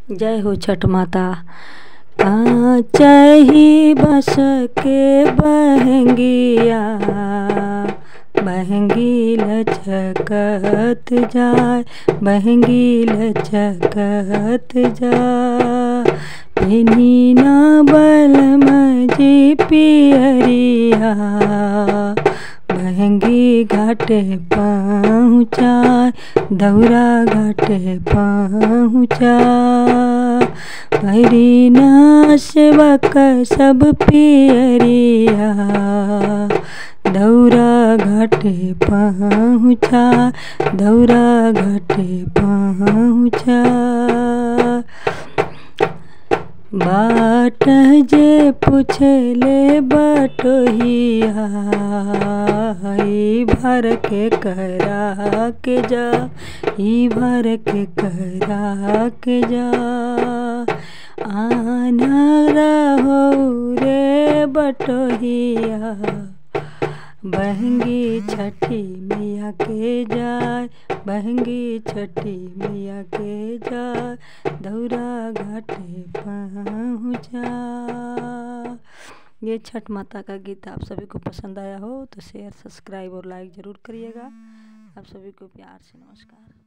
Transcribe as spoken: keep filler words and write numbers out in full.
जय हो छठ माता। कांचही बस के बहंगिया, बहंगी लचकत जाय, बहंगी लचकत जाय। पेनी ना बलम जी पियरिया, बहंगी घाटे पहुँचाय, दौरा घाटे पहुँचाय। भरी ना सेवक सब पियरिया, दौरा घाटे पहुँचाय, दौरा घाटे पहुँचाय। बाट जे पूछले बटोहिया, ई भर के करा के जा, ई भर के करा के जा। आना रहो रे बटोहिया, बहंगी छठी मैया के जाय, बहंगी छठी मैया के जाय, दौरा घाटे पहुँचा। ये छठ माता का गीत आप सभी को पसंद आया हो तो शेयर, सब्सक्राइब और लाइक ज़रूर करिएगा। आप सभी को प्यार से नमस्कार।